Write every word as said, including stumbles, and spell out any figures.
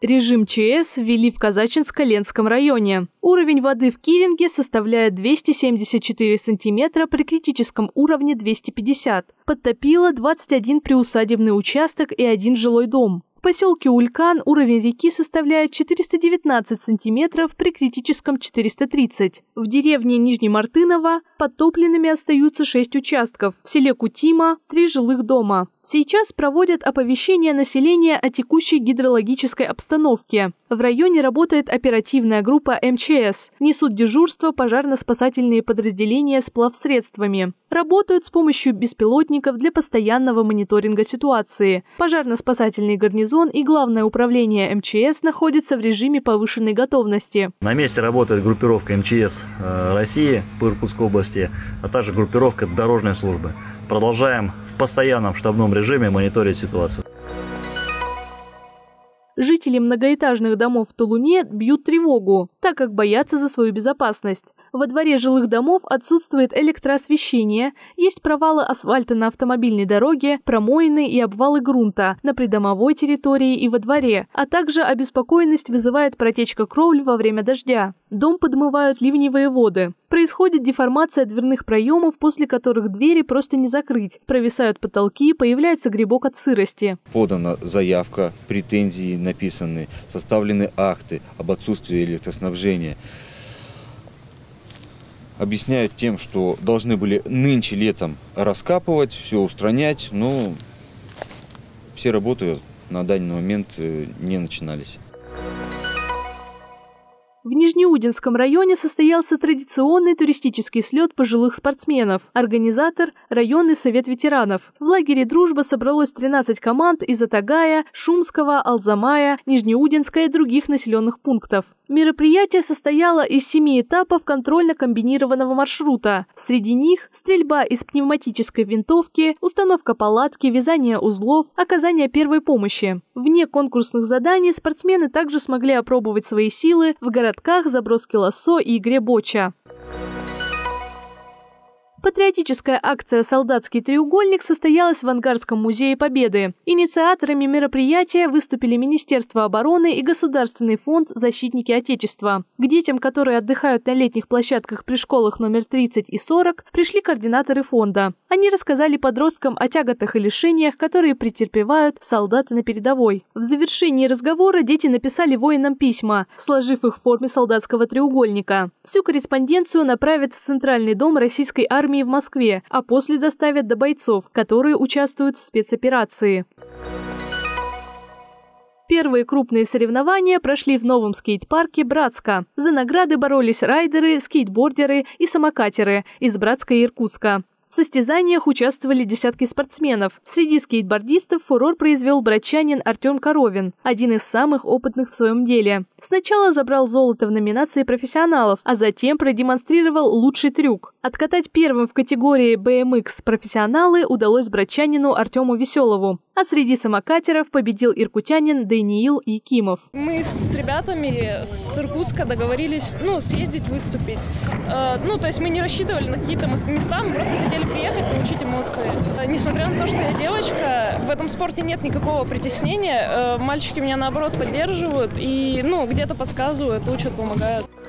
Режим ЧС ввели в Казачинско-Ленском районе. Уровень воды в Киринге составляет двести семьдесят четыре сантиметра при критическом уровне двести пятьдесят. Подтопило двадцать один приусадебный участок и один жилой дом. В поселке Улькан уровень реки составляет четыреста девятнадцать сантиметров при критическом четыреста тридцать. В деревне Нижнемартыново подтопленными остаются шесть участков, в селе Кутима – три жилых дома. Сейчас проводят оповещение населения о текущей гидрологической обстановке. В районе работает оперативная группа эм че эс. Несут дежурство пожарно-спасательные подразделения с плавсредствами. Работают с помощью беспилотников для постоянного мониторинга ситуации. Пожарно-спасательный гарнизон и Главное управление эм че эс находятся в режиме повышенной готовности. На месте работает группировка эм че эс России по Иркутской области, а также группировка дорожной службы. Продолжаем в постоянном штабном режиме мониторить ситуацию. Жители многоэтажных домов в Тулуне бьют тревогу, так как боятся за свою безопасность. Во дворе жилых домов отсутствует электроосвещение, есть провалы асфальта на автомобильной дороге, промоины и обвалы грунта на придомовой территории и во дворе, а также обеспокоенность вызывает протечка кровли во время дождя. Дом подмывают ливневые воды. Происходит деформация дверных проемов, после которых двери просто не закрыть. Провисают потолки, появляется грибок от сырости. Подана заявка, претензии написаны, составлены акты об отсутствии электроснабжения. Объясняют тем, что должны были нынче летом раскапывать, все устранять, но все работы на данный момент не начинались. В Нижнеудинском районе состоялся традиционный туристический слет пожилых спортсменов. Организатор – районный совет ветеранов. В лагере «Дружба» собралось тринадцать команд из Атагая, Шумского, Алзамая, Нижнеудинска и других населенных пунктов. Мероприятие состояло из семи этапов контрольно-комбинированного маршрута. Среди них стрельба из пневматической винтовки, установка палатки, вязание узлов, оказание первой помощи. Вне конкурсных заданий спортсмены также смогли опробовать свои силы в городках, заброске лассо и игре боча. Патриотическая акция «Солдатский треугольник» состоялась в Ангарском музее Победы. Инициаторами мероприятия выступили Министерство обороны и Государственный фонд «Защитники Отечества». К детям, которые отдыхают на летних площадках при школах номер тридцать и сорок, пришли координаторы фонда. Они рассказали подросткам о тяготах и лишениях, которые претерпевают солдаты на передовой. В завершении разговора дети написали воинам письма, сложив их в форме солдатского треугольника. Всю корреспонденцию направят в Центральный дом российской армии в Москве, а после доставят до бойцов, которые участвуют в спецоперации. Первые крупные соревнования прошли в новом скейт-парке «Братска». За награды боролись райдеры, скейтбордеры и самокатеры из Братска и Иркутска. В состязаниях участвовали десятки спортсменов. Среди скейтбордистов фурор произвел братчанин Артем Коровин, один из самых опытных в своем деле. Сначала забрал золото в номинации профессионалов, а затем продемонстрировал лучший трюк. Откатать первым в категории бэ эм икс профессионалы удалось братчанину Артему Веселову. А среди самокатеров победил иркутянин Даниил Якимов. Мы с ребятами с Иркутска договорились, ну, съездить, выступить. Э, ну, то есть мы не рассчитывали на какие-то места, мы просто хотели приехать, получить эмоции. Э, несмотря на то, что я девочка, в этом спорте нет никакого притеснения. Э, мальчики меня, наоборот, поддерживают и, ну, где-то подсказывают, учат, помогают.